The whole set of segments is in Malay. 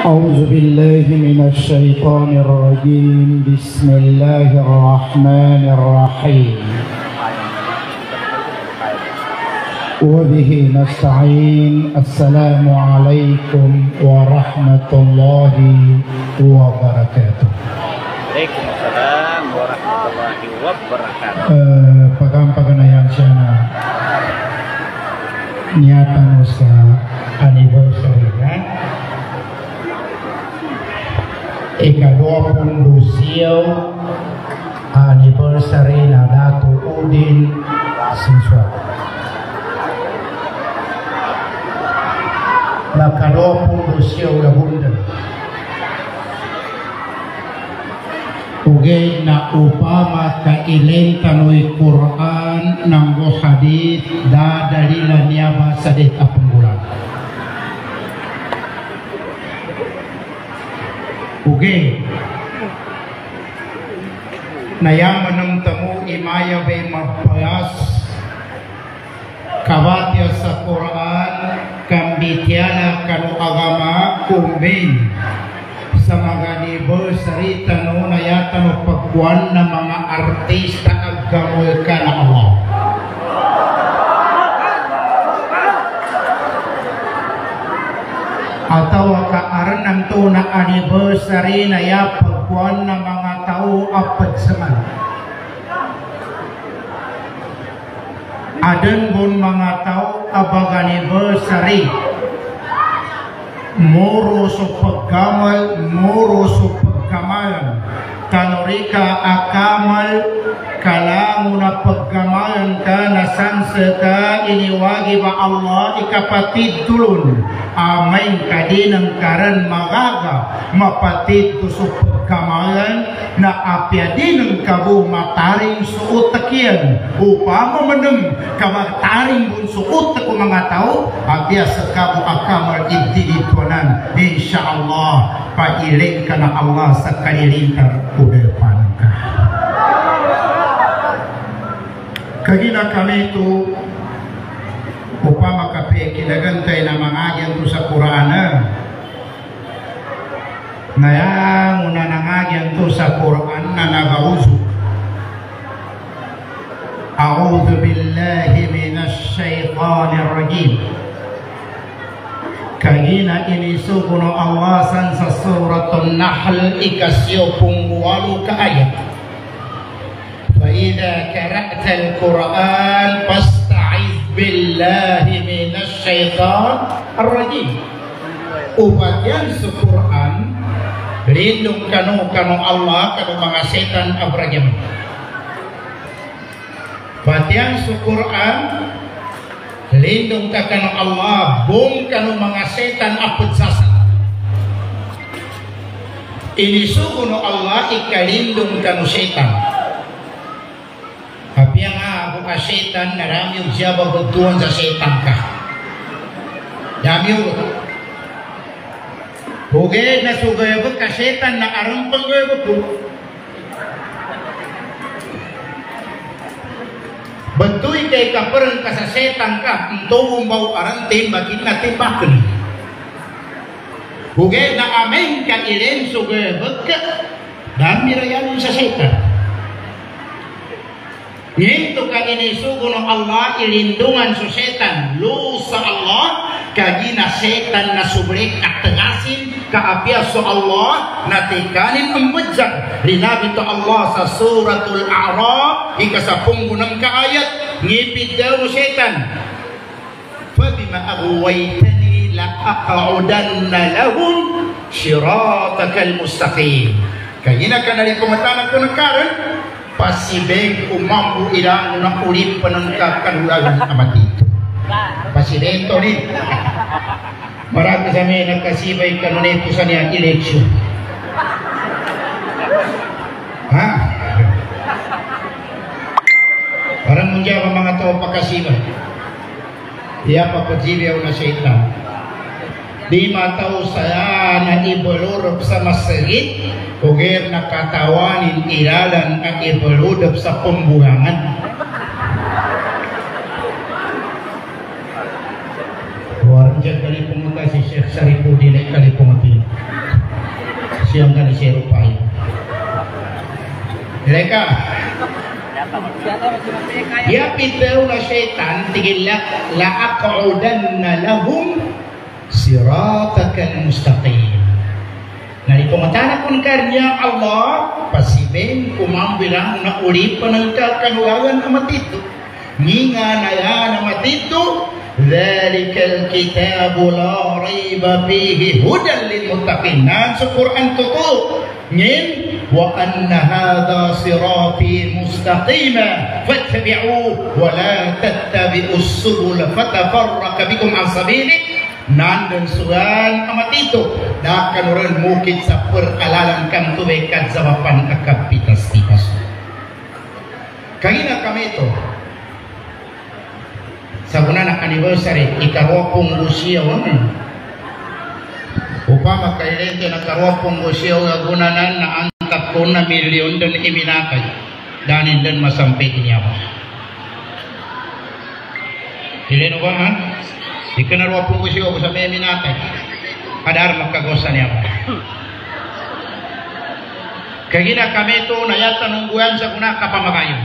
أعوذ بالله من الشيطان الرجيم بسم الله الرحمن الرحيم وبه نستعين السلام عليكم ورحمة الله وبركاته. Waalaikumsalam warahmatullahi wabarakatuh. Pagam-paganayan siya na niatan mo sa anniversary na ika-22 anniversary na Dato Udin Siswa. Naka-22 na bunda. Ugay na upama kailing tanoy Quran ng hadith dadalilan niya ba sa dit apong bulan. Ugay nayaman ng tamu imaya bay magpayas kabatya sa Quran kambitiana kanu agama kumbin sa mga anniversary tano na yata no pagkuhan ng mga artista aggamoy ka na Allah. Ataw kaaran ng to na anniversary na ya pagkuhan ng mga tao apat saman. Adan bun mga tao abag anniversary moro so pagkamal, moro so pagkamalan. Tanurika akamal kalamu na pagkamalan ka na sanseta iniwagi ba Allah ikapatid tulun amain kadinang karan magaga mapatid to so pagkamalan na apya dinang kabu mataring suot takyan upama manam kamataring bun suot ko mga tao apya sa kabu akamal ididituanan insyaallah pailing ka na Allah sa kanilintar kudepan ka. Kagina kami ito upama kape kinagantay na mga agyan to sa Quran na yang una nangagyan to sa Quran na nagauso. A'udhu billahi minash shaytanir rajim. Kagina iniso kuno awasan sa suratul Nahl ikasyopung walu ka ayat. Fa idza qara'tal Qur'an fasta'iz billahi minasy syaithanir rajim. Upatyan sa Quran lindung kanu Allah kanu mga setan abragam. Upatyan sa Quran lindung ka kanu Allah bung kanu mga setan apod sasa. Inisukuno Allah ikalindung kanu setan. Tapi yang ako ka setan narami og siya babantuan sa setan ka. Dami og hugay na sugay ba ka setan na arampang ba po. Bantuy kay kaparang ka sa setan ka, entong bau arantin bagin na timbakan. Hugay na amen ka ilen sugay bagka, dami rayan sa setan. Nito ka inisugo ng Allah ilindungan sa setan, lusa Allah, kagina setan na subrik at tagasin, kaapya sa Allah, natikanin ang budjag. Rinabi to Allah sa suratul A'raf, ikasapung gunang kaayat, ngipid daw setan. Fabima aghwaytani la'aqa'udanna lahum siratakal mustaqim. Kagina ka nalin pumatanan ko ng karan, pasibeg umambu ilang na ulit panangkakan ulagang amatito. Pasidento ni. Marami sa may nagkasibay kanunito sa niyang eleksyon. Ha? Parang mundya pa mga tao pakasibay. Iya papadzibiyaw na syaitan. Di mataw saya na ibalurop sa masagit, ugir na katawanin ilalan ang ibaludop sa pembuangan. Warang kali pemuka si Syekh Saripudin kali pemati. Siyang ka ni Sirupay. Mereka ya pitaw na syaitan tigilak la'aq'udanna lahum siratakal mustaqim. Nalito matana kun karya Allah pasibeng kumambilang na ulipan ng kakanuwagan amat ito nginga na yan amat ito dhalikal kitabu la rayba fihi hudan lil muttaqin. Nan sa Quran tutup ngin wa anna hadha sirati mustaqima fattabi'uhu wa la tattabi'us subul fatafarraqa bikum an sabili. Nandang sugan amat itu dah kanuran mukit sa perkalalan kam tubekat zawapan akapitas tipas. Kagina kami itu sa bulan anniversary ikarwapong Lucia waman. Upama kailente na karwapong Lucia gagunanan na angkat ko na milyon dan iminakay danin dan masampit niya ba. Hileno ba ha? Ikanarwapong Lucia ko sa may minakay kadar magkagosa niya ba. Kagina kami ito nayata nungguan sa kuna kapamagayon.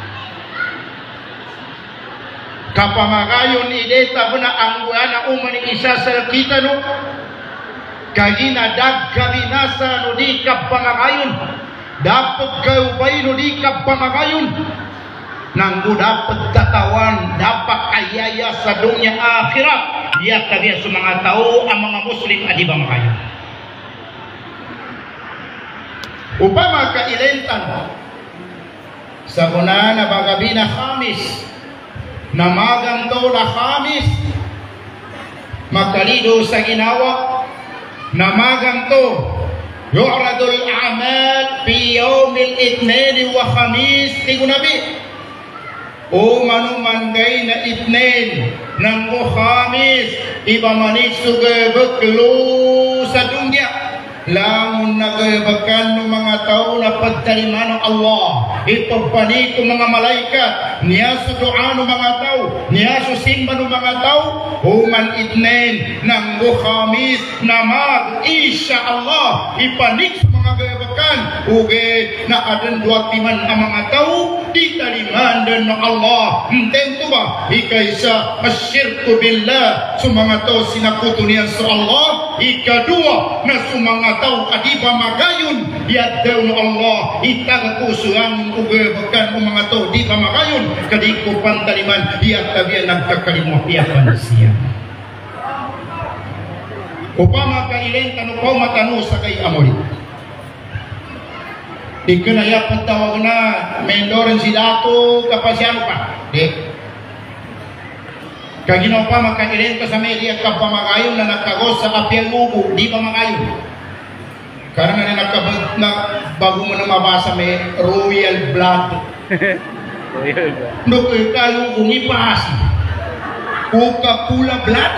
Kapamagayon ideta puna angguan na umani isa sa kita no kagina dagkabinasa no di kapamagayon dapat kaubay no di kapamagayon nanggu dapat tatawan dapat ayaya sa dunia akhirat dia kagaya sa mga tao ang mga muslim adi ba makayon upama kailentan sa kuna na bagabi na Khamis namagang to na Khamis makalido sa ginawa namagang to yu'radul a'mal fi yawmil ithnain wa khamis tigunabi o manumanggay na itnen ng Khamis iba manis sugabaklo sa dunya lamun nagabakan ng mga tao na pagtaliman ng Allah ipagpani ko mga malaikat niya sa doa ng mga tao niya sa simba ng mga tao human itnen ng Khamis na mag insya Allah ipanik sa mga gabakan uge na adan dua timan ang mga tao di taliman dan ng Allah tentu ba ikaisa asyirku billah sa mga tao sinakutunian sa Allah ikadua na sa mga tao adiba magayon yadaw ng Allah itagakusuhan ugabakan ng mga tao di ba magayon kadiko pantaliman iyatabian nagkakalimuhiyapan siya upama kailenta no ko matano sa kay amori ikanaya patawag na mendoran si dato kapasyan pa di kaginaw pa makailenta sa media kapamagayon na nakagos sa kapyang ugo di ba magayon karena na bago mo na mabasa may royal blood no kayo umipasi Coca-Cola blood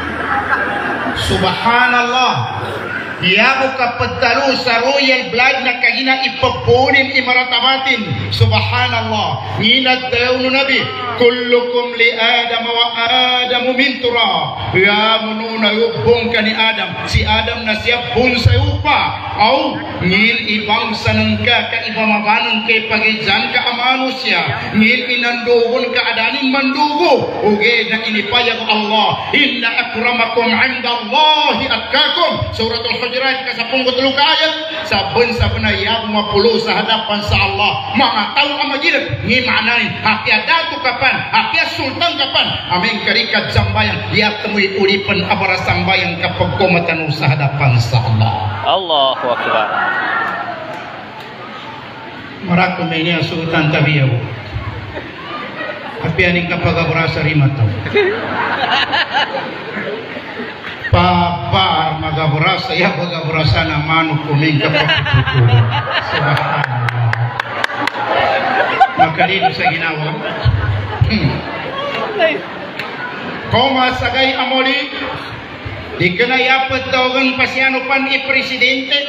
subhanallah Iyago kapagtalo sa royal blood na kagina ipapunin imaratabatin subhanallah nginad daw no nabi kullukum li adam wa adamu min turab ya mununa yubong ka ni Adam si Adam na siya bun sa upa au ngil ibang sanang ka ibamabanon kay pagidyan ka amano siya ngil inandogon ka adanin mandugo uge na inipayag Allah inna akramakum inda Allahi atkakum suratul Hujurat kasapung kutulong kaayat sabun sa panayab mapulo sa hadapan sa Allah mga tao ang magilip ngi maananin hakya dato kapan hakya sultan kapan aming karikat sambayan diya temuy ulipan abara sambayan kapag kumatano sa hadapan sa Allah Allahu Akbar marakum ini sultan tabiyaw apianing kapag abara sa rimataw Papa magaburasa ya magaburasa na manu kuming kapagputulo subhanallah makalino sa ginawa koma sagay amoli di kanayapat tawagan pasyanupan i-presidente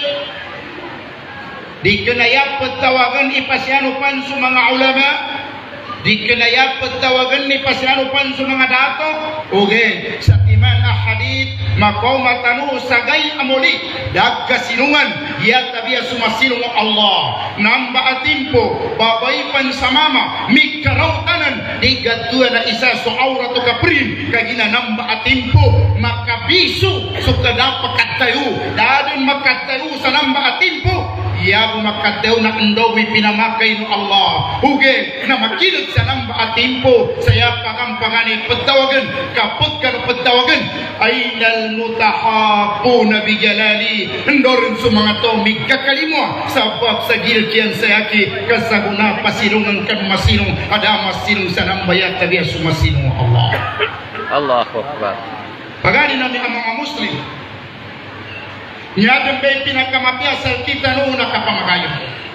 di kanayapat tawagan ipasyanupan sa mga ulama di kanayapat tawagan ni pasyanupan sa mga dato uge sa timan hadid makoma tanu sagai amoli dagga sinungan ya tabia sumasilong Allah namba atimpo babai pan samama mikarautanan digatua na isa so aura to kaprin kagina namba atimpo makabisu sukada pakatayu dadun makatayu sa namba atimpo ya makatayu na endowi pinamakay no Allah uge na makilit sa namba atimpo saya pangampangani pagtawagan kapag ka pagtawagan aynal mutahabuna bijalali endorin sa mga to migkakalimo sabab sa gilkian sayaki kasaguna pasilungan kan masinong ada masinong sa nambayat tabiya sumasinong Allah Allahu Akbar. pagani namin ang mga Muslim nyadang bay pinakamapiyasal kita noon nakapamagayon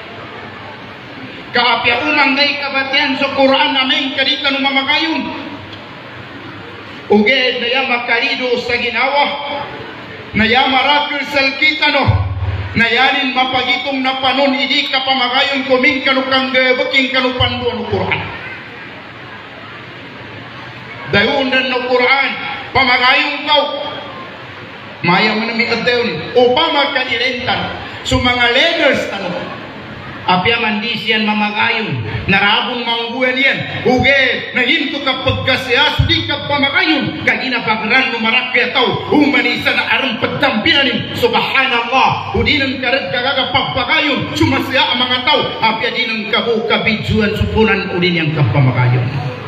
kaapya unang day kabatian sa Quran namin kadita nung mamagayon uged na ya makarido sa ginawa na ya marakil sa kita no na yanin mapagitong na panon idi kapamagayon kuming kanukang baking kanupanduan ng Quran dayunan ng Quran pamagayon kau maya mo na may adayon upama kanirentan so mga leaders tanong apya mandisian mamagayon narabong mangguan yan uge nahinto ka pagkasya sudi ka pamagayon kagina bagran numarakya tao humanisa na arang pagtampilanin subhanallah udinan karet kagaga pagpagayon sumasya ang mga tao apya dinang kabu kabidjuan supunan udin yang kapamagayon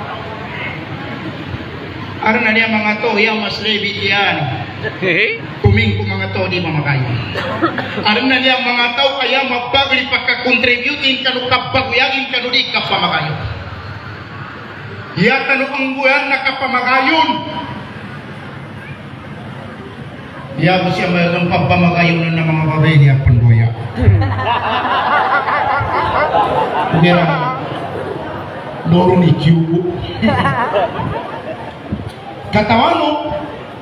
arana niya mga to yang mas lebit yan kuming ko mga to di mamakayon arana niya mga tao kaya magbagli pagkakontributing kanu kapaguyagin kanu di kapamakayon ya kanu ang buyan na kapamakayon ya mo siya mayroong kapamakayon na mga babay niya pandoya kumira loro ni Cubo katawano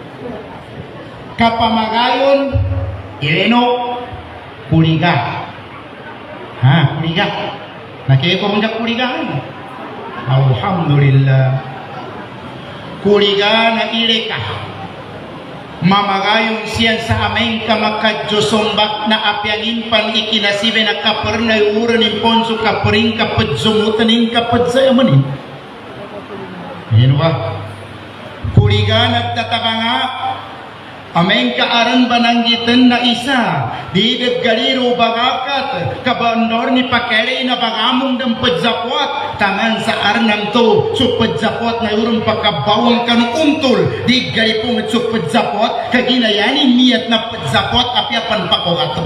kapamagayon ireno kuliga kuliga nakikita ko muna kuligahan alhamdulillah kuliga na ileka mamagayon siyan sa aming kamakadyosombak na apyangin pan ikinasibe na kapernay uran ng ponso kapering kapadsumutan ng kapadsayamanin yun ba kuliga nagtataka ameng kaaran bananggitan na isa didet galiro bagakat kabandor ni pakere na bagamong ng padzapot tangan sa arnang to so padzapot na urong pagkabawang kanukuntol di galipong at so padzapot kaginayanin miyat na padzapot apyapan pakogato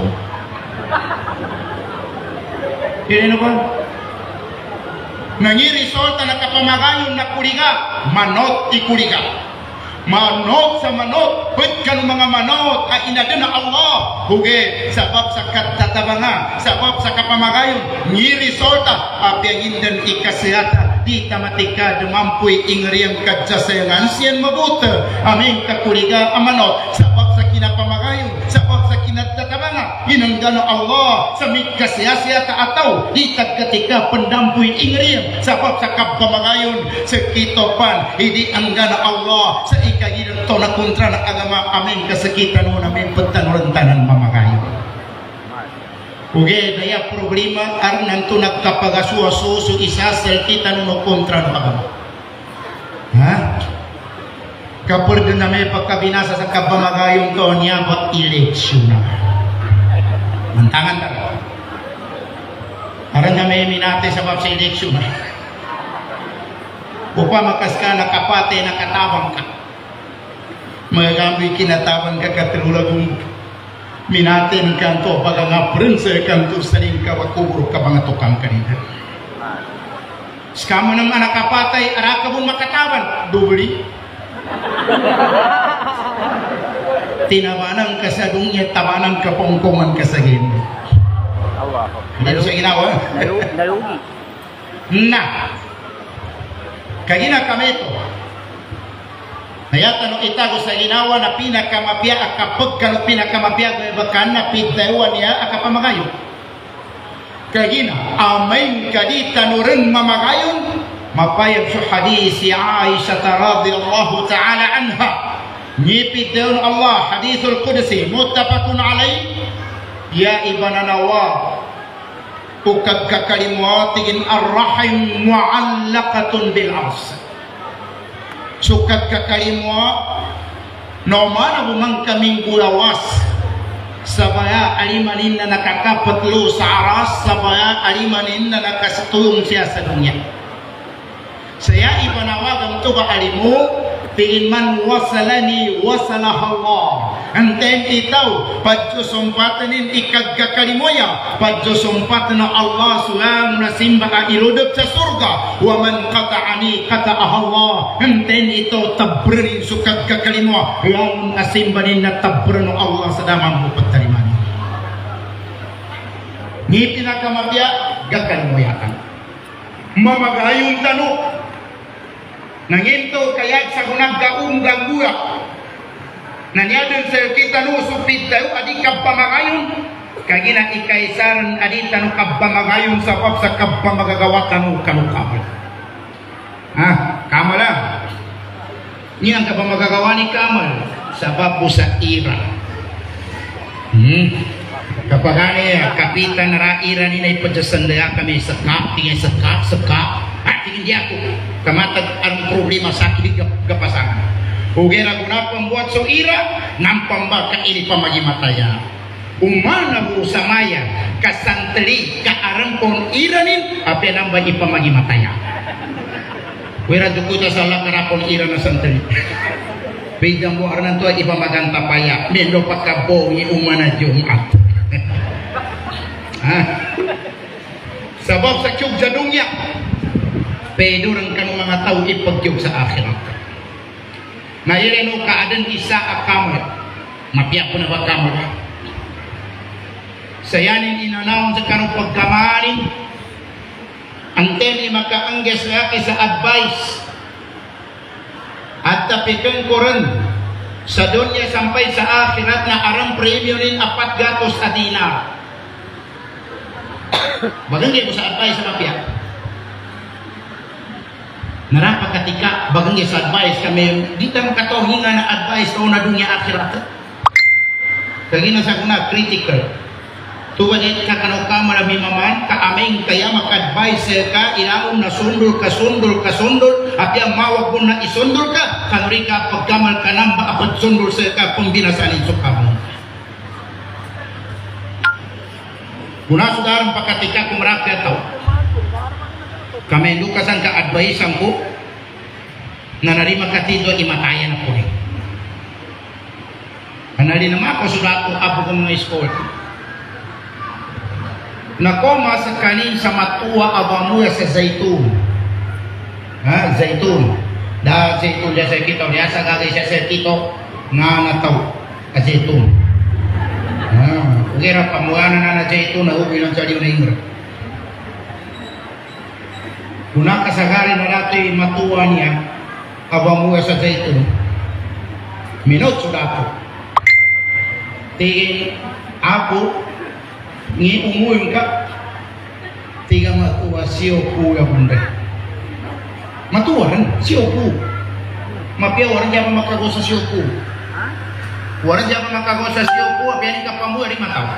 yun ba nangiresulta na kapamagayon na kuliga manot ikuliga manot sa manot pwet ka ng mga manot ay inadan na Allah huge sabab sa katatabangan sabab sa kapamagayon ngiresulta apyangin dan ikasihata di tamatika dumampuy ingriyang kadsasayangan siyan mabuta aming kakuliga amanot sabab sa kinapamagayon sabab sa kinatatabangan inanggano Allah sa mikasiyasya ataw di tagkatika pendampuy ingriyang sabab sa kapamagayon sa kitopan hindi anggana Allah sa ikagilang to na kontra ng agama amin kasakitan mo namin pagtanurentanan mamagayon uge daya problema arnan to nagkapagasuasuso isasal kita no kontra ng agama kapag na may pagkabinasa sa kapamagayon ko niya ba't eleksyon na mantangan talaga aran na may minate sa bab sa eleksyon na upa makas ka nakapate nakatabang ka magagamit kinatabang ka katrulagong minatin kanto baga nga prinse kanto saling kawakubro ka mga tukang kanina skamo naman nakapatay araka mong makatawan dubli tinawanan ka sa dunya tawanan ka pongkongan ka sa gino Allah dito sa ginawa nalugi na kagina kami ito Nayata no itago sa ginawa na pinakamapya akapag kano pinakamapya bakan na pitayuan niya akapamagayon. Kagina amay kadita no rin mamagayon mapayag sa hadis si Aisha radhiyallahu ta'ala anha Nyipit daun Allah hadithul qudsi muttafaqun alaih ya ibana nawa ukag kakalimwa tigin arrahim mu'allaqatun bil ars sukat kakalimwa no mana bumang kaming gulawas sabaya alimanin na nakakapat lu sa aras sabaya alimanin na nakasatulong siya sa dunya saya ipanawagan to ba alimu tingin man wasalani wasalah Allah anten itaw padyo sumpatanin ikagkakalimoya padyo sumpatan na Allah sulang na simba ka iludot sa surga wa man qata'ani qata'ah Allah anten ito tabrin sukag kakalimo yang asimbanin na tabrin Allah sa damang bukod talimani ngipin na kamabya gakalimoyakan mamagayong tanong nanginto kaya sa kunang gangguya nangyadon sa kita no supid tayo adi kapamagayon kagina ikaisaran adi tanu kapamagayon sa pap sa kapamagagawa tanu kanukapal kamala ni ang kapamagagawa ni kamal sabab sa ira kapagani kapitan na ira ni na ipadsasandaya kami sekap tingin sekap tingin di ako kamatag ang problema sa akin gapasangan hugera guna pembuat so ira nampamba ka ini pamagimataya umana bu samaya kasanteli ka arampon iranin apa nambah ipamagimataya wera dukuta salah karapon ira na santeli bidang bu arnan tua ipamaganta paya mendo pakabongi umana Jumat sabab sa kyug jadungnya pedurang kang mga tao ipagyog sa akhirat na ileno kaadan isa akamal mapiyak po na ba kamal sayanin inanawang sa kanong pagkamarin anten makaangges laki sa advice at tapikan ko rin sa dunya sampai sa akhirat na arang premium nin 400 dinar bagangge ko sa advice sa mapiyak narapa ketika bagangge sa advice kami di tayo katohinga na advice o na dunya akhirat kagina sa kuna critical tuwa din kakanaw ka marami maman kaaming kaya maka-advise ka ilaong na sundol at yung mawag mo na isundol ka kanuri ka pagkamal ka nang maapat sundol sa ka kung binasanin sa kamay kuna sudarang pagkatika kumarapya tao kami lukasan ka advice ko na narima katido imatayan ako rin anali naman ako sulat ko apo ko mga school nakoma sa kanin sa matuwa abamuya sa zaitun zaitun da zaitun dia sa kito dia sa gagay sa kito nga nataw a zaitun ugera pamuana na zaitun na ubilang sa diyo na ingra kuna kasagari na natin matuwa niya abamuya sa zaitun minot sudato tingin ako ni umuyong ka tiga matuwa siyoku ya bunda matuwa rin siyoku mapia orang jangan makago sa siyoku orang jangan makago sa siyoku apia ni kapamu dari mataw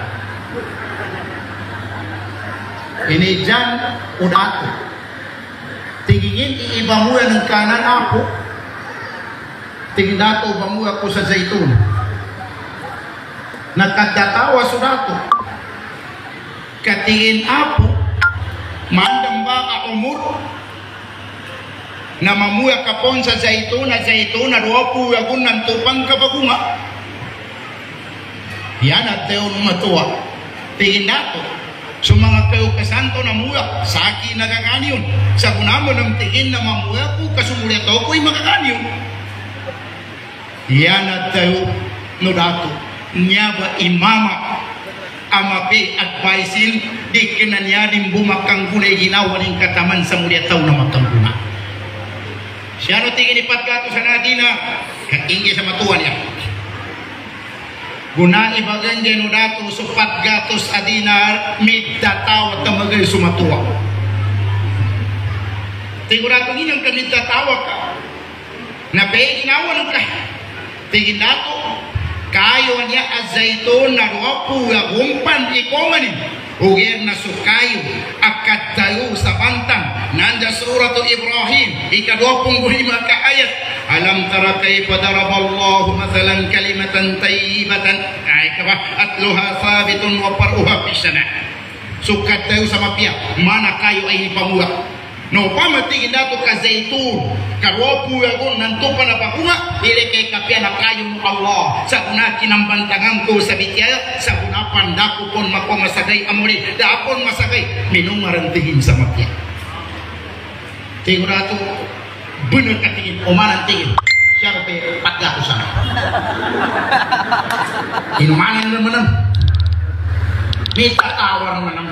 ini jan udah aku tingin iibamu ng kanan ako tingin dato ibamu ako sa zaitun nagkatatawa sudato katingin apo mandang ba ka umur na mamuya kapon sa zaitun na 20 yagun ng tupang kabagunga yan at teo matuwa tingin nato so mga kayo kasanto na muya sa akin nagaganyon sa kunamo ng tingin na mamuya po kasumulit ako ko'y magaganyon yan at teo no dato niya ba imama amapi advicein di kinanyanin bumakang gulay ginawa ng kataman sa mulia tao na magkangguna siya no tingin ipatgato sa nadina katinggi sa matuwa niya guna ibagan dyan no dato so patgatos adinar middatawat na magay sumatuwa tingurato ninang kanidatawa ka na pa'y ginawa ng ka tingin nato kayo niya azaitun na ropo ya gumpan ikomani ugir na sukayo akat tayo sa bantang nanda surat Ibrahim ika-25 ka ayat alam tara kayfa daraballahu mathalan kalimatan tayyibatan atluha thabitun wa faruha fisana sukat tayo sa mapia mana kayo ay ipamuha no pamatigin nato ka zaitun karopu yagon nantupan na pakunga dili kay kapya na kayo mo Allah sa una kinambantangan ko sa bitya sa una pandako pon makomasagay amuli daapon masagay minungaran tingin sa mapya tingin nato bener katingin umanan tingin siya pe patga ko sana inumanan naman minta tawar naman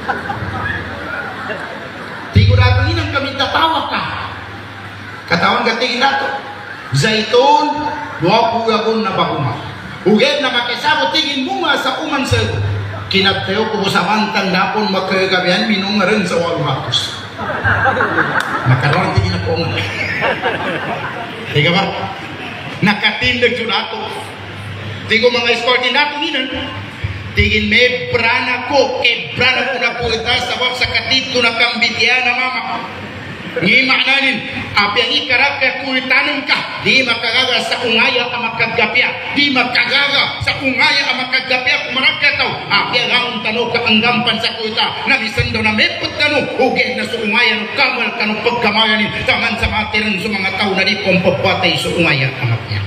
Sigurado inang kami tatawa ka. Katawan katingin nato. Zaitun, 20 agon na bakuma. Uged na makisabo tingin bunga sa uman sa kinagtayo ko sa bantang napon magkagabihan minungaran sa walmatos. Makaroon tingin ako nga. Tiga ba? Nakatindag yun nato. Tigo mga escortin nato ninan. Tingin may brana ko na po ita sabab sa katito na kambitya na mama ni maknanin apyang ikarap kaya kulitanong ka di makagaga sa ungaya ang makagapya di makagaga sa ungaya ang makagapya kumarap ka tao apyang ang tanong ka ang gampan sa kulita na bisan daw na may pagtanong ugin na sa ungaya ng kamal ka ng pagkamayanin taman sa matiran sa mga tao na di pong pagpatay sa ungaya ang makya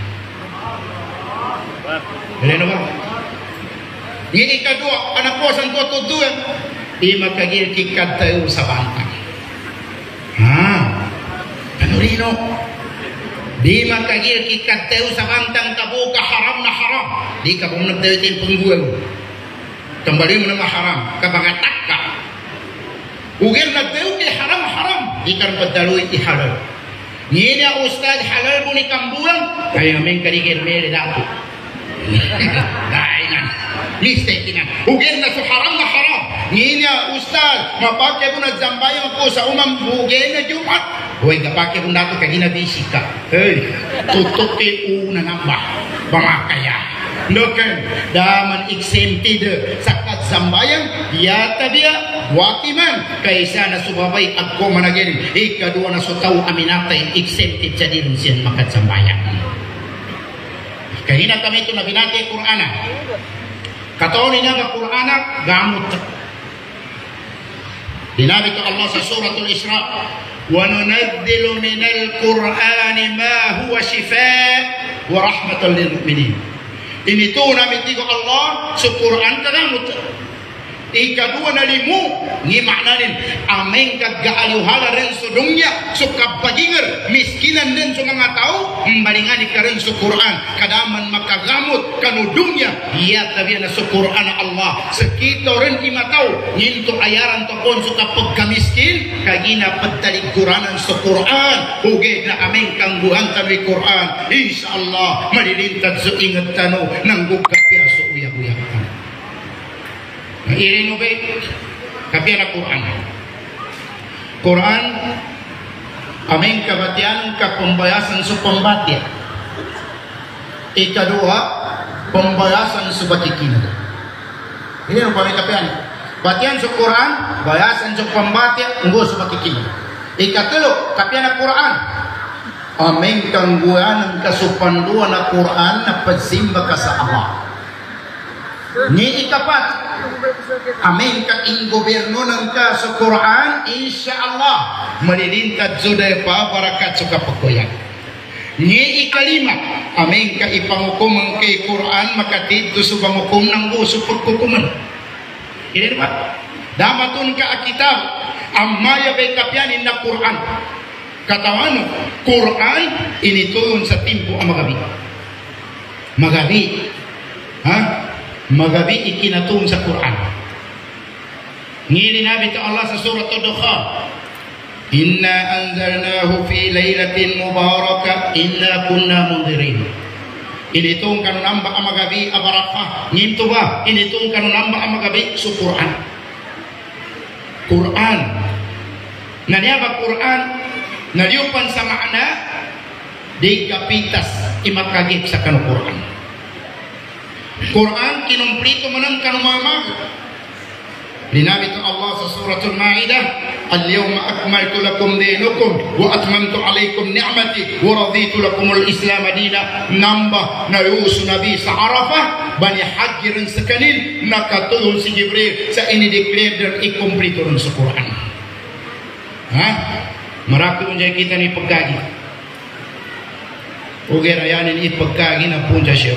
ano ba? Ini kedua, anak kosan ko tutuan di makagir kikat tayo sa bantang. Panurino, di makagir kikat tayo sa bantang tabuka haram na haram. Di ka kung nagtayo tayong pangguwag. Kembali mo na haram, kabangatak ka. Ugir nagtayo kay haram. Di ka nagpadaluin ihalal. Ngini ustad halal mo ni kambuang, kaya aming karigir mere dato. Daingan. Mistake na. Ugin na so haram na haram. Nginya ustad, mapakya mo na zambayan ko sa umang bugin na Jumat. Uy, kapakya mo nato kagina bisik ka. Hey, tutok kay una nambah. Pamakaya. Noken, daman exempted sakat zambayan, yata dia, wakiman, kaysa na subabay agko managin. Ikadua na so tao aminatay, exempted sa din siyan makat zambayan. Kahina kami ito na binati Qur'ana. Kataon niya ng Qur'ana, gamot. Dinabi ko Allah sa suratul Isra, وَنُنَزِّلُ مِنَ الْقُرْآنِ مَا هُوَ شِفَاءٌ وَرَحْمَةٌ لِلْمُؤْمِنِينَ. Inito namin tigo Allah sa Qur'an kagamot. Ikadua na limu ni maknanin aming kagaayuhala rin sa dunya so kapagingar miskinan din sa mga tao mbalingan ka rin sa Quran kadaman makagamot kanu dunya iya tabi na sa Quran Allah sakito rin imataw ninto ayaran to kon so kapag kamiskin kagina pagtalig Quranan sa Quran hugay na aming kangguhan tabi Quran insyaallah malilintad sa ingat tano nang gugkapya sa uyak-uyak i-renovate kapira Quran. Quran aming kabatian kapambayasan sa pambatya. Ikadua pambayasan sa bakikinag. Ini ang pamay kapian. Batian sa Quran, bayasan sa pambatya, nggo sa bakikinag. Ikatulo kapian na Quran. Aming kangguan ng kasupanduan na Quran na pagsimba ka sa Allah. Ni ikapat, amin ka in gobyerno ng ka sa Quran, insyaallah, malilintad suday pa barakat sa kapagkuyan. Ni ikalima, amin ka ipangukum ang kay Quran, makatid sa pangukum ng gusto pagkukuman. Ini ba? Damatun ka akitab, amaya kay kapyanin na Quran. Katawan, Quran, inituyon sa timpo ang magabi. Magabi. Ha? Magabi ikinatun sa Quran. Ngini nabi ta Allah sa surat Ad-Dukhan. Inna anzalnahu fi lailatin mubarakah inna kunna mundirin. Initong kanu namba ang magabi abarakah. Nginto ba? Initong kanu namba ang magabi sa Quran. Quran. Naniya ba Quran? Naliupan sa makna di kapitas imak kaget sa kanu Quran. Quran kinumplito manang kanu mamag. Linabi to Allah sa suratul Maidah, "Al-yawma akmaltu lakum dinakum wa atmamtu alaykum ni'mati wa raditu lakum al-Islam dina." Nambah na Yusuf Nabi sa Arafah bani hajirin sekanil nakatulong si Jibril sa ini declare dan ikumplito rin sa Quran. Ha? Marami punja kita ni pagkagi. Ugera yanin ipagkagi na punja siya.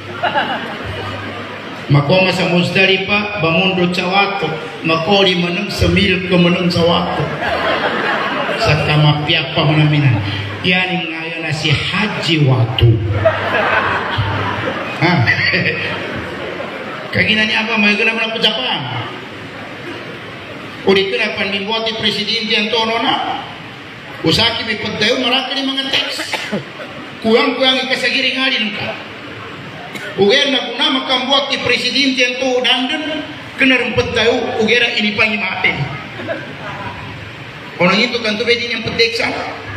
Makoma sa Muzdalifah bamundot sa wato, makoli manang sa mil ko manang sa wato. Sa kamapyak pa manaminan. Yanin ngayon na si Haji Watu. Ha? Kagina niya apa may guna man po Japan. Ulit na pan mimbuati presidente Antonio na. Usaki may pagdayo maraka ni mga teks. Kuang-kuang ikasagiring alin ka. Uger na kuna makambuat ni presidente yang tu dandan kena rempet tahu ugera ini pangi mati. Orang itu kan tu bedin yang peteksa.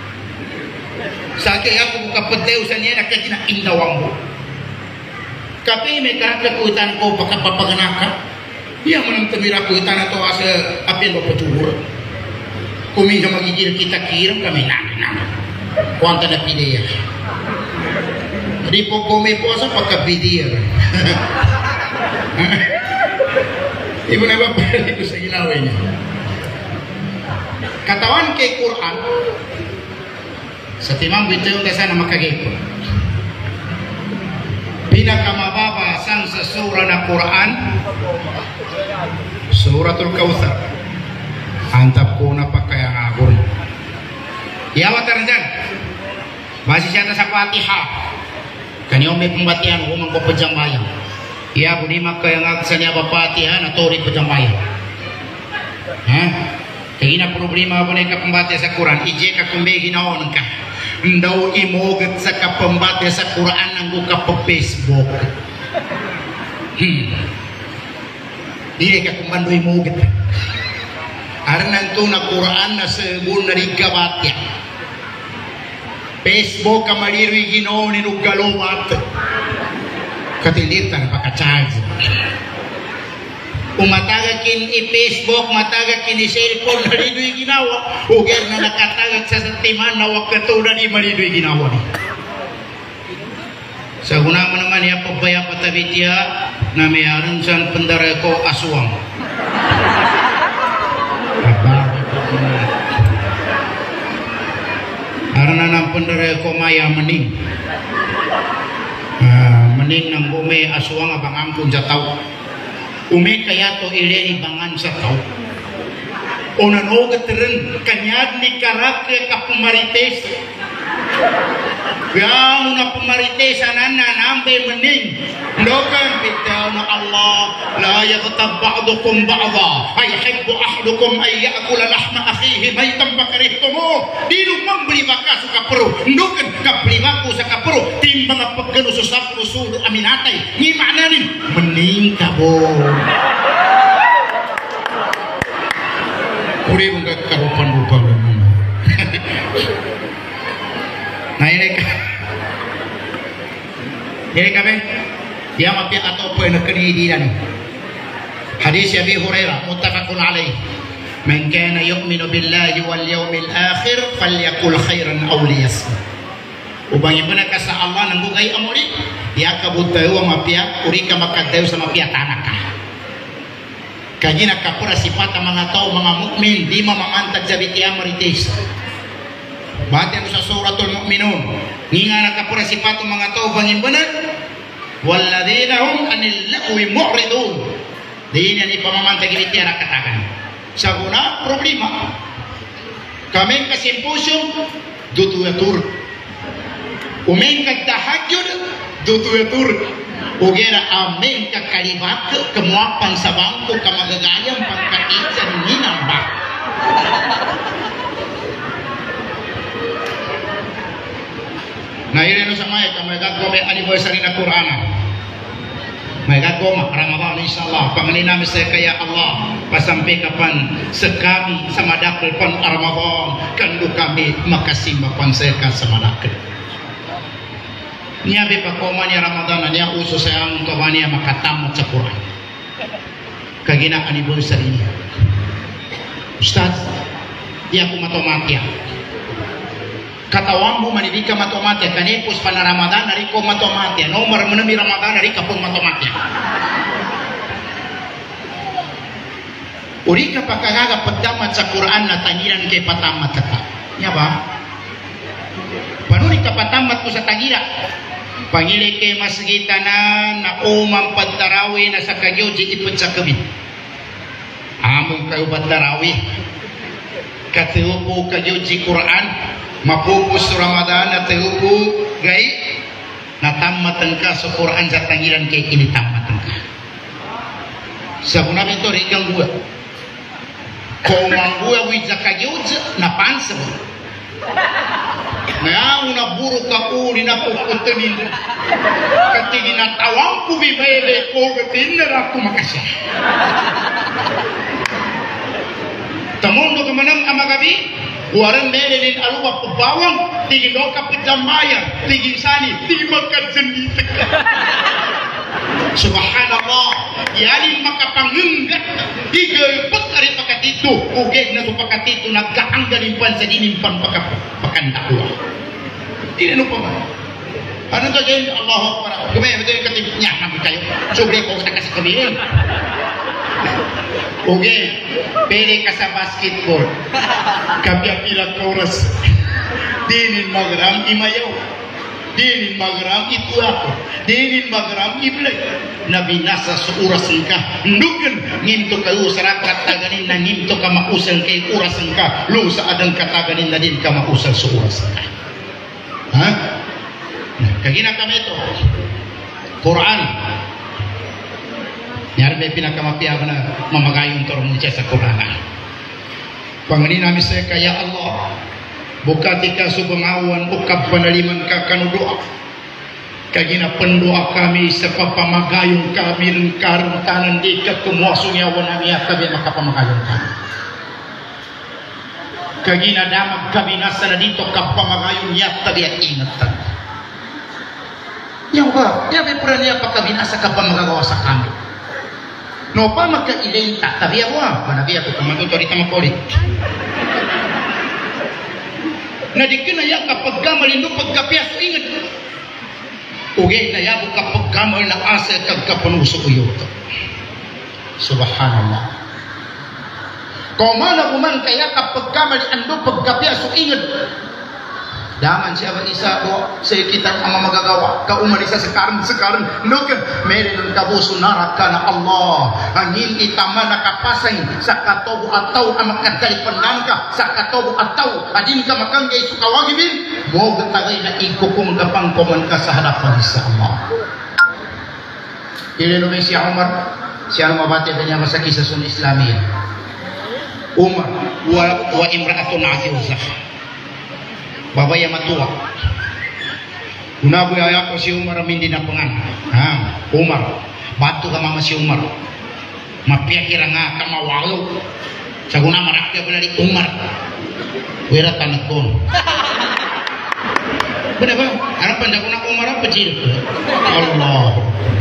Sakit aku buka pedeu sania nak kena indawambu. Tapi mereka nak kuitan ko pakai papaganaka. Ia menang temira kuitan atau asa apian bapak cubur. Kumi sama gigil kita kirim kami nak. Kuanta na pideya. Di pokome puasa pakai bidir. Ibu na bapak itu sa ginawanya. Katawan kay Quran sa timang bitaw na sana makagipon. Pinakamababa sang sa surah na Quran Suratul Kautsar. Antap ko na pagkayangabon. Iyawa taranjan. Masih siya sa Fatihah. Kanyo may pembatian umang ko pejambayan. Iya budi maka yang aksan ya Fatihah na tori pejambayan. Ha? Kaya problema ba na pembatian sa Quran? Ije ka kumbe ginaon ka. Ndaw imogat sa kapambatian sa Quran nang ka pa Facebook. Dire ka kumbando imogat. Aran to na Quran na sebun na rigabatya. Facebook kamaliri ginaw ni nugalowat. Katilitan paka-charge. Umatagakin i-Facebook, matagakin i-cellphone na rido'y ginawa. Uger na nakatagag sa santiman na wakatunan ni marido'y ginawa ni. Sa guna mo naman ya pabaya patabitya na mayroon siyang pandara ko aswang. Karena nang pendere ko maya mening. Mening nang bume aswang abang ampun sa tao. Ume kaya to ileni bangan sa tao. Onanogat rin kanyad ni karakter kapumarites. Kaya na pumarites anan na nambe mening. Lokan bitaw na Allah la yaghtab ba'dukum ba'dha ayhibbu ahadukum ay ya'kula lahma akhihi maytan bakarihtumu dinu membeli baka suka perlu ndukan kabeli baku suka perlu timbang pagano susap usulu aminatay ni maknanin mening kabo uri mong karupan-rupan nah ini kami dia mati atau apa nak kena dinan. Hadis Abi Hurairah muttafaqun alaih. Man kana yu'minu billahi wal yawmil akhir falyakul khairan aw liyasmut. Ubangi mana ka sa Allah nang bugay amuri ya kabutayo mapia uri ka makadayo sa mapia tanaka. Kagina kapura sifat mga tao mga mukmin di mamamantag sa bitiya marites. Bati ko sa suratul Mu'minun. Nginga na kapura sifat mga tao bangin benar. Walladzina hum anil lagwi mu'ridun. Din yan ipamamantag ini tiara katakan. Sa guna problema. Kami ka simposium dutuyatur. Umen ka tahajud dutuyatur. Ugera amen ka kalibat kemuapan sa bangko ka magagayang pagkaisan ninamba. Nah ini no sama ya mereka gome anniversary na Quran. Mereka goma Ramadan insyaallah pangalina saya kaya Allah pasampai kapan sekami sama dakil pan Ramadan kandu kami makasih mapan saya sama dakil. Niya be pakomanya Ramadan niya uso sayang kawaniya makatamot sa Quran. Kaginaan ibu ini. Ustaz, dia aku matomatia. Kata wambu manidika matomatia kanepus pana Ramadan nariko matomatia. Nomor menemi Ramadan narika pun matomatia. Urika pakagaga pagdamat sa Quran na tangiran kay patamat kata. Nya ba? Panuri ka patamat ko sa tangira. Pangili kay masgitanan na umang pagtarawi na sa kagyoji ipod sa kabit. Among kayo pagtarawi. Katiupo kagyoji Quran. Mapupus Ramadan na tiupo gay. Natamatan ka sa Quran sa tangiran kay kinitamatan ka. Sa kunabi ito, rigang buwa. Kung ang buwa with sa kagyoji, napansa mo. Ngayon naburo ka uli na pupuntanin kati ginatawang ko bibele ko katin na ako makasya tamundo ka manang amagabi waran melelin aluwa pabawang tigin do ka pajamaya tigin sani tigin magkadsanita ka subhanallah yanin makapangenggat igepet ari pakatito ugeg na to pakatito nagkaanggalin pan sa dinimpan pakandakwa tidak lupa ba ano gagawin Allahu Akbar gumaya betul yung katibnya namin kayo sobre ko kita kasih kami oke pili ka sa basketball kabya pila koras dinin magram imayaw dinin magram itu ako dinin magram iblay nabinasa sa orasan ka ndugan nginto kayo sarakat taganin na nginto ka mausal kay orasan ka lo sa adang kataganin na din ka mausal sa orasan ka ha? Kagina kami ito Quran nyarbe pinakamapiyag na mamagayong turong niya sa Quran panganin namin sa kaya Allah bukati ka subangawan ukab panaliman ka kanudoa kagina pendoa kami sa papamagayong kami ng karantanan di ka kumuasong yawan ang iya kami makapamagayong kami kagina damag kami nasa na dito kapamagayong iya tabi at ingatan yang ba yabe pura niya pagkabinasa kapamagagawa sa kami no pa magkailenta tabi ako manabi ako kumatutorita makulit na di kinaya kapag gamalindo pagkapiaso ingat ugay na yabo kapag gamal na asa kagkapanuso uyot subhanallah kung mana kuman kaya kapag gamali ando pagkapiaso ingat daman siya ba isa ko sa kita ang magagawa kaumarisa sekarang nukan meron ng kabuso naraka na Allah ang hindi tama nakapasay sa katobo ataw ang makadalipan ka sa katobo ataw adin ka makanggay sukawagibin mo gatagay na ikukong gapang kuman ka sa hadapan sa Allah ilinumay si Umar siya mabati niya sa kisah sun Islami Umar wa imra'atun azizah babaya matua unaboy ayako si Umar mindi na pangan Umar batu ka mama si Umar mapiyakira nga kamawalo sa guna marakya pala di Umar wera tanag kon bener ba harapan da kuna Umar apa cil Allah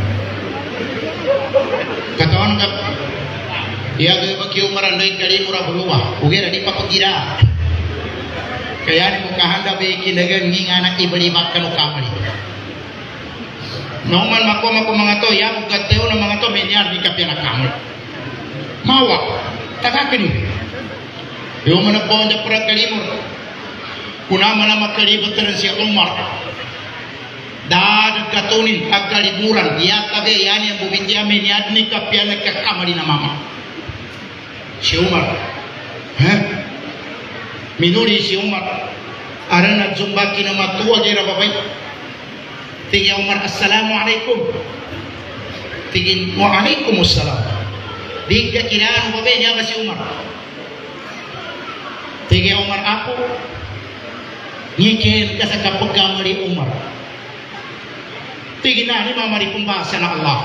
katawan ka dia ga bagi Umar andai kali murah buluwa ugera di papagira kaya ni mukahanda be kinagan ng anak ibalibat kanu kamali normal mako mga to ya bugateo ng mga to menyar di kapya na kamali mawa tagakin yo man bonda para kalimor kuna man makalibot rin si Umar dad katunin pagkaliburan dia tabe yani ang bubidya menyar ni kapya na kamali na mama si Umar minuri si Umar arana zumbaki na matua gira babay tingin Umar assalamualaikum tingin waalaikumsalam di ka kinaan babay niya ba si Umar tingin Umar ako ngikin ka sa kapagkamali Umar tingin na ni mamari kumbasa na Allah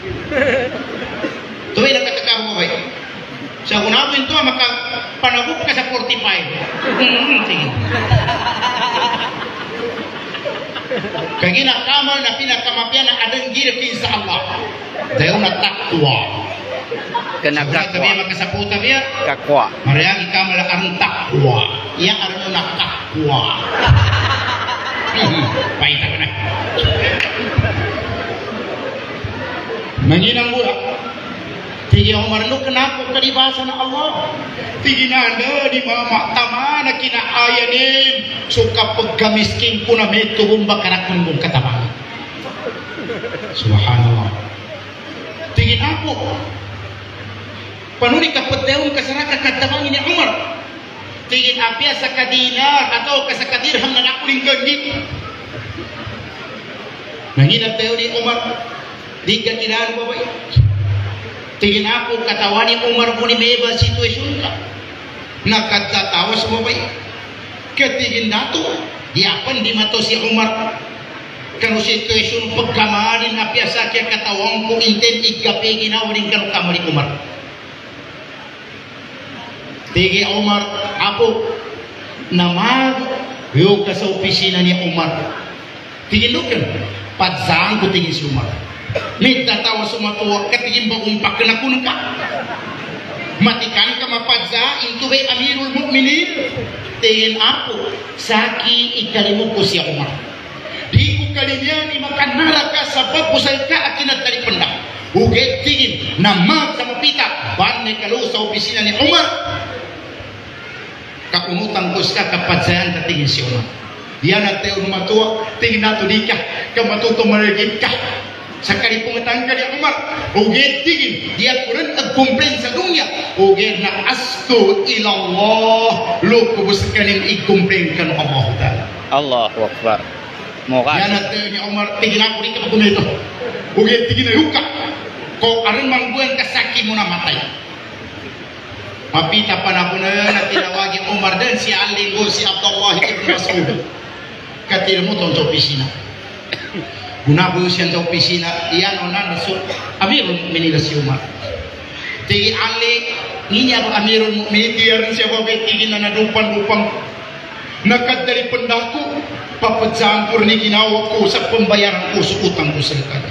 tuwi na katakaro babay sa kunawin to maka panaguk ka sa 45 sige Kagina kamal na pinakamapian na adanggir kinsa Allah. Dayo na takwa. Kena Kami kakwa. makasaputa biya. Kakwa. Mariang ikamal ang takwa. Iya arno na takwa. Paita ka na. Manginang mura. Tigi Umar lu kenapa kalibasa na Allah? Tigi nanda di mama tama na kinaayanin suka pagkamiskin ko na may tubong bakarakon mong katabang. Subhanallah. Tigi ako. Panuni kapatewong kasaraka katabangin ni Umar. Tigi apya sa kadinar atau sa kadirham na nakuling kagit. Nanginap tayo ni Umar. Di ka kinaan ba ba? Tingin ako katawan ni Umar mo ni Meba situasyon ka. Nakatatawa sa babay. Katingin nato. Diapan di mato si Umar. Kano situasyon pagkamarin na piyasa kaya katawang ko inten ikapi ginawarin kano kamari Umar. Tigi Umar ako namag yung ka sa opisina ni Umar. Tingin lukan. Padzang ko tingin si Umar. Minta tawa sumatuwa katingin ba umpak na kuno ka? Matikan ka mapadza into bay Amirul Mukminin. Tingin ako saki ikalimu ko siya Umar. Di ko kalinya ni makanara ka sabab pusay ka akin at talipandak. Uget tingin namag sa mapita ban may kalu sa opisina ni Umar. Kakunutang kus ka kapadzayan katingin si Umar. Yan at tayo matuwa tingin nato di ka kamatuto marigit ka. Sakali pungatang ka ni Umar, uged tingin, diya ko rin nag-complain sa dunya. Uged na asko ilallah, loko bus ka rin i-complain ka ng Allah Ta'ala. Allahu Akbar. Mukha. Yan at ni Umar, tingin ako rin ka pagkumito. Uged tingin na yuka. Kung arin mangguan kasaki mo na matay. Mapita pa na ko na yun at tinawagin Umar din si Al-Linggo, si Abdullah ibn Mas'ud. Katira mo itong sa opisina. Gunabuyo siya sa opisina, iyan o na naso, Amirul Mukminin si Umar. Tigi Ali, niya ako Amirul Mukminin, tiyaran siya babay, tigi na nadupang-dupang. Nakadali pandako, papadaan ko rin ginawa ko sa pambayaran ko sa utang ko sa likad.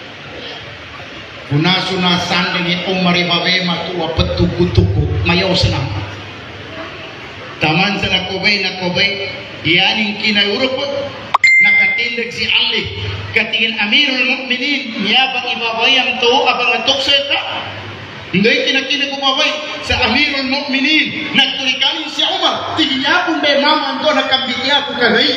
Gunaso na sanda ni Umar ibabay, matuwa patuko-tuko, mayaw sa nama. Taman sa nakubay, iyaning kinayurap nakatindag si Ali katingin Amirul Mukminin niyabang ibabayang to abang atok seta hindi tinakinag umabay sa Amirul Mukminin nagtulikanin si Umar tingin niya kung may naman to nakambit niya ako kagay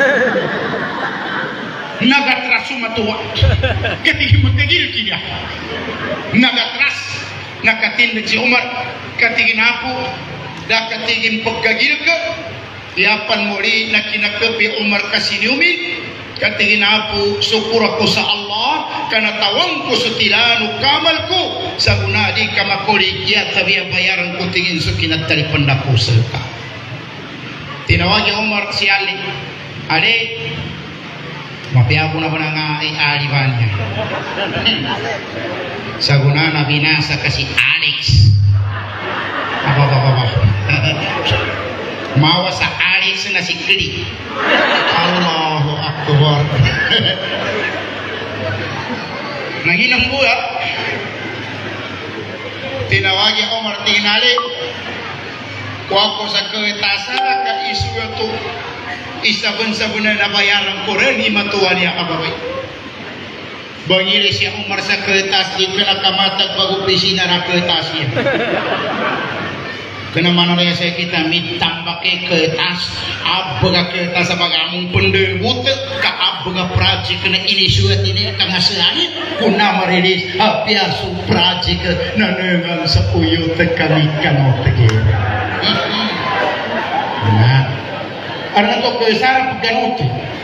nagatras sumatuwa katingin magkagil kanya nagatras nakatindag si Umar katingin ako nakatingin pagkagil ka Iapan muli na kinakapi Umar kasiniumin katingin ako syukur ako sa Allah kanatawang ko sa tilano kamal ko sa gunadi kamakuli ya tabi bayaran ko tingin sa kinatalipan na ko sa ka tinawag Umar si Ali mapiapo na ba nga i-aliban niya sa guna na binasa kasi Alex apa mawa sa Alex na si Kli. Allahu Akbar. Nanginang buya, tinawagi Umar tinali, kuha ko sa katasara ka isu ito, isabon-sabon na nabayaran ko rin, himatuwa niya kababay. Bangili siya Umar sa kertas, di ka nakamatag pag-opisina na kertas niya. Kenapa naya saya kita mitambak ke kertas, abga kertas abang amung pendebut, ka abga project kena inisiat ini kang hasilnya, kuna marilis apia su project nanengang sepuyu tekami kano tege. Nah, karena to kesara peganut,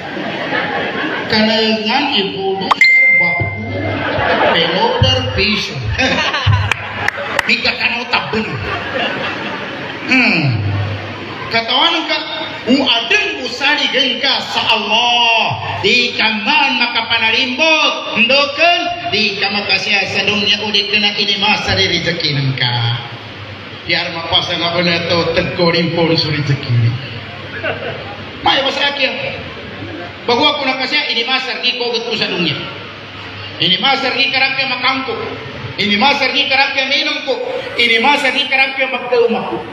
kanengan ibu baku, peloder pisau, mika kano tabun. Katawan ka uadeng usari gengka sa Allah di kaman makapanalimbot ndoken di kamakasya sa dunia ulit kena ini masa di rezeki nengka biar mapasa na benar to tegkorin pun suri rezeki mai bahasa akhir Bagua ko na kasi ini masar gi kogot ko sa dunya. Ini masar gi karakya makangko. Ini masar gi karakya minum ko. Ini masar gi karakya magkauma ko.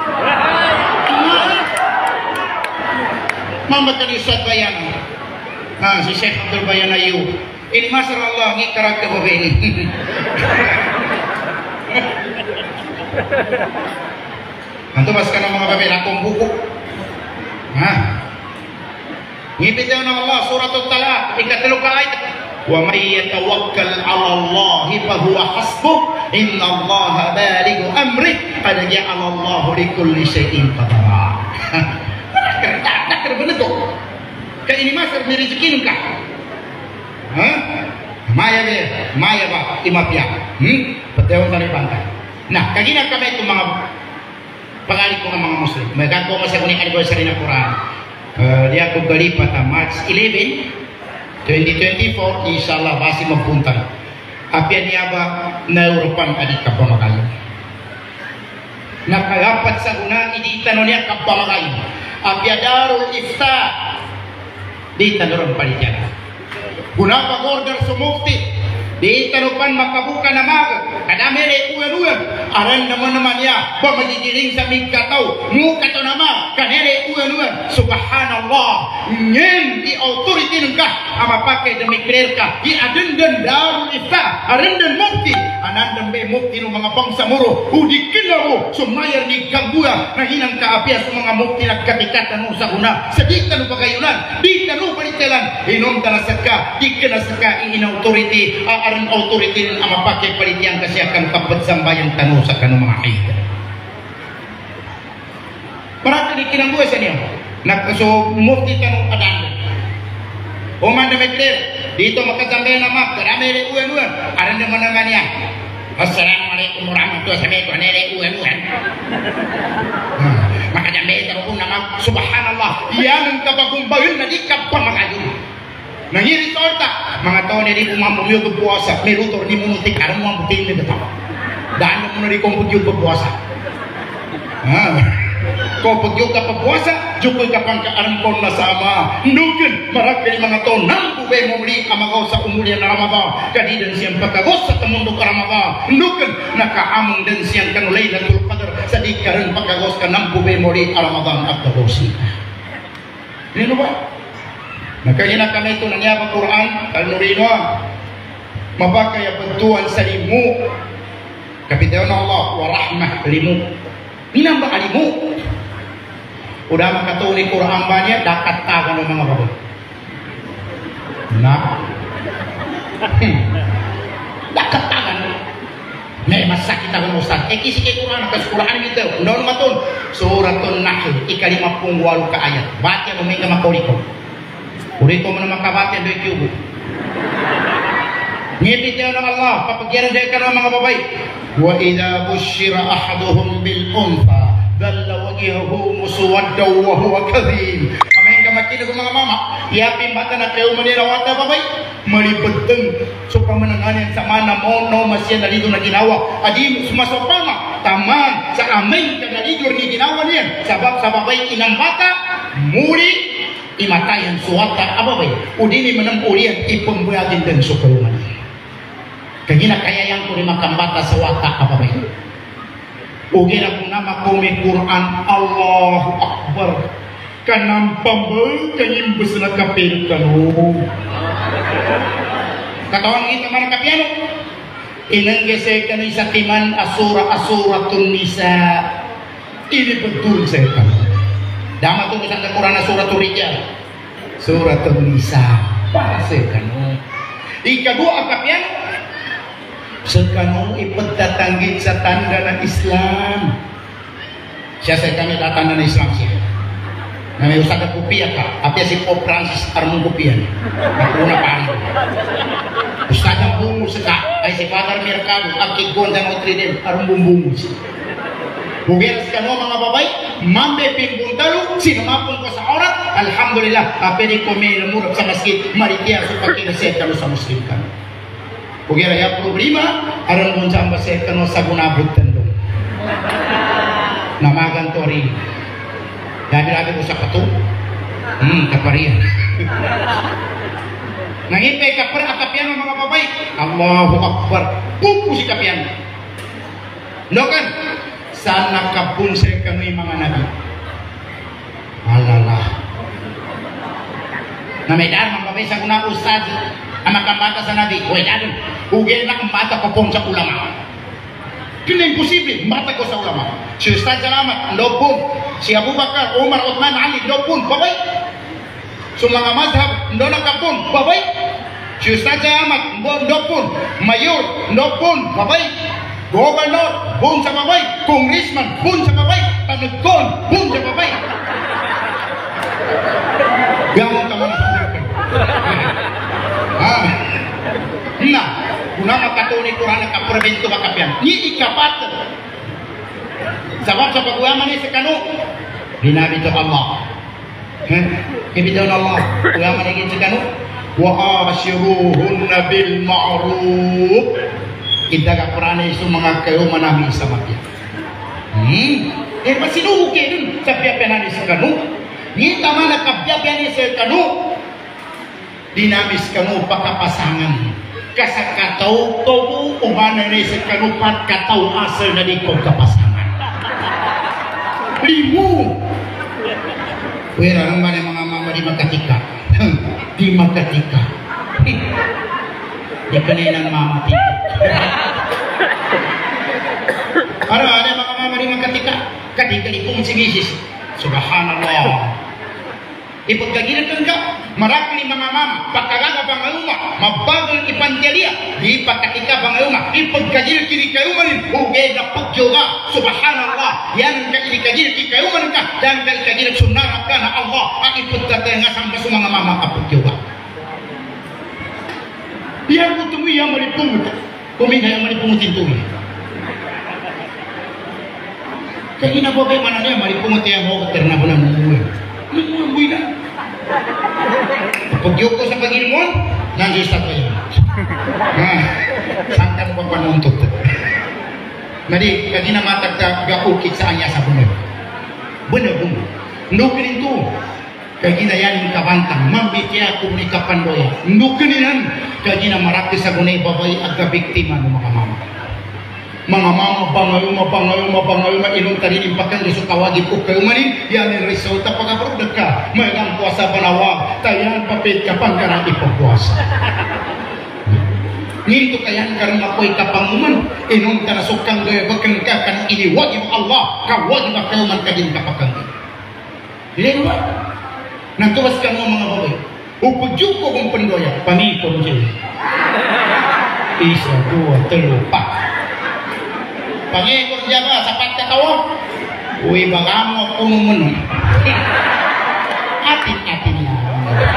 Mama tadi Ustaz Bayan. Si Syekh Abdul Bayan Ayu. Ini masar Allah gi karakya babeni. Anto mas kana mga babe akong buku. Ngibitaw ng Allah suratul Talaq ikatlong ayat. Wa may yatawakkal 'ala Allah fa huwa hasbuh inna Allah balighu amri qad ja'ala Allah likulli shay'in qadara. Tak benar tu. Kan ini masar rezeki ka. Maya ba imapya. Betul tadi pantai. Nah, kagina kami itu mga pangalit ko ng mga Muslim. Magagawa ko sa kuning anniversary ng Quran. Dia ko galipat March 11, 2024, inshallah basi magpunta. Apya niya ba na Europan adik kapamagayo. Nakalapat sa una, idita no niya kapamagayo. Apya Darul Ifta, di tanuron palitan. Guna pag-order sa mufti, di tanupan makabuka na maga. Kadamere uwan-uwan, aran naman niya, ba magigiling sa migkataw, mukato nama, kanere uwan-uwan, subhanallah, nyen di authority ng ka, amapake demikler ka, di adendan Darul Ifta, arendan mufti, anandan be mufti ng mga bangsa muro, udikin na mo, sumayar ni Gagua, na hinang kaapya sa mga mufti nagkatikatan mo sa una, sa di ka no pagayunan, di ka no palitelan, inom tanasat ka, di ka nasaka in authority, aran authority ng amapake palitian ka siya kan kapat sambayang tanu sa kanong mga kaibigan. Marami di kinangguya sa niyo. So, mufti tanong kadang. Uman na megler, dito makasambay na mak, karami rin uwan-uwan. Aran naman niya. Assalamualaikum warahmatullahi wabarakatuh. Nere uwan-uwan. Makasambay tanong na mak, subhanallah. Yan ang kapagumbahin na di ka pa makayun. Nangirit orta, mga tao na rin umamumyo puasa, may lutor ni munutik, aram mo ang butin na dito. Daan mo na rin kung pagyog puasa. Kung pagyog ka puasa, jukoy ka pang kaaram ko na sama. Nugin, maragay mga tao, nang bubay mo muli kamagaw sa umulian na Ramadan. Kadidan siyang pagkagos sa tamundo ka Ramadan. Nugin, nakaamong din siyang kanulay na tulpadar sa di ka rin pagkagos ka nang bubay mo muli Ramadan at kagosi. Nino ba? Nakahina kami ito na niya ang Quran, al-Nurino, mabakay ang bantuan sa limu. Kapitaw na Allah, wa rahmah limu. Minang ba alimu? Udah makatuloy Quran ba niya, dapat tagan ng mga babae. Na? Dapat tagan. May masakit ako ng Ustaz. Kisi kay Quran, kasi Quran ito. Unaw naman ito, Suratun Nahl, ika-58 ka ayat. Ba't yan uming ka makulikot? Urito mo na makabati ang doy kyubo. Ngipit niya ng Allah, papagyanan dahil ka ng mga babay. Wa idha bushira ahaduhum bil unta, dalla wajihuhu muswaddaw wa huwa kadhib. Amain ka makinig ng mga mama, iyapin bata na kayo manirawata babay, malipagtang. So pamananganin sa mana mo, no masya nalito na ginawa. Adi sumasopama, taman, sa amain ka nalito ni ginawa niya. Sabab sa babay inang bata, muli, imatayan suwata ababay udini menampulian ipembuatin dan sukulungan kagina kayayang ko ni makambata suwata ababay ugira ko nama kumi Quran Allahu Akbar kanang pambal kanyimbus na kapil kanu katawan kita mana kapiano inang gesek kanu isa timan asuratun nisa ini betul saya tahu. Dama tu misalnya Quran suratul Rijal, suratul Nisa, pasekan. Ikadua akapian, sekanu ipet datanggit sa tanda ng Islam. Siya sa kami datang ng Islam siya. Nami usah ke kopiah ka, apia si Pope Francis armong kopiah. Ako na paano. Ustaz ang bungo seka, ay si Father Mercado, akikon sa mga trident, armong bungo siya. Bugeras ka no mga babay, mambe pingbuntalu, sinumapon ko sa orat, alhamdulillah, pwede ko may namurap sa masjid, maritia sa pagkinaset ka no sa muslim ka. Bugeras ya problema, aron mo sa ambaset ka no sa gunabot tandong. Namagan to rin. Dami-dami ko sa kato, kaparihan. Nangipay ka per akapian ng mga babay. Allahu Akbar. Pupu si kapian. No kan? Sana kapunsay kami mga nabi. Alalah. Na may daan mga babay sa kuna ustad ang makambata sa nabi. Uy daan. Ugay na ang mata ko pong sa ulama. Kaya imposible. Mata ko sa ulama. Si Ustaz Salamat. Lopun. Si Abu Bakar, Umar, Uthman, Ali. Lopun. Babay. So mga madhab. Nona kapun. Babay. Si Ustaz Salamat. Lopun. Mayor. Lopun. Babay. Gobernador. Bun sa babay. Congressman. Bun sa babay. Tanagkon. Bun sa babay. Gamon ka mga nah, guna makatuni Quran ka prevento makapian. Ni ikapat. Sebab sa paguyama ni sekanu binabi to Allah. Ibitaw na Allah. Uyama ni sekanu wa ashiruhunna bil ma'ruf. Kita ka Quran isu mga kayo manami sa makian. Masinuhu kayo dun sa piyapianan ni sekanu. Ni tama na kapiyapian ni sekanu. Dinabis kanu pakapasangan. Kasakataw tobu umana ni sekanu pat kataw asal na di pagkapasangan. Limu. Wera naman mga mama di makatika. Di makatika. Di kanilang mama tito. Ano ada mga mama di makatika? Katika di kong si misis. Subhanallah. Ipagkagilan ka, marami ni mga mama, pagkagaga pangayuma, mabagal ipanjalia, di pagkatika pangayuma, ipagkagilan kini kayumanin, ugay na pagyoga, subhanallah, yan ang kagilan kayumanin ka, dan kagilan sunarat ka na Allah, ang ipagkatay nga sampai sa mga mama kapagyoga. Yan mo tumi yang malipungot, kuminga yang malipungotin tumi. Kaya inababay mana niya, malipungot yang mau karena benar mumuwi. Mumuwi na. Pag-yuk ko sa pag-ilmon, nandiyo sa kayo. Saan ka mo panuntut? Nadi, kagina matag ka gaukit sa anya sa bunod. Bunod. Nukin ito. Kagina yan yung kabantang. Mambitya ako ni kapandoya. Nukin yan. Kagina maraki sa gunay babay agka biktima ng mga mama. Mga mama bangayuma ilong tanin impakan result tawagin ko kayo manin yan ang resulta pagkaproduct ka mayroong puasa panawag tayan papit ka pang karang ipagpuasa nito kayan karang ako'y kapanguman inong kanasukang gaya bakang ka kan iniwag yung Allah kawag yung kayo man kagin kapakang hindi ba nagtuwas ka mo mga babay upudyo ko kong pandoya pamikon dyan 1, 2, 3, 4 pangikot siya ba? Sapat ka tawo? Uy, baka mo kung munong. Atin-atin na.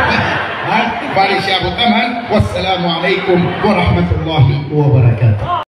Balik siya abot naman. Wassalamualaikum warahmatullahi wabarakatuh.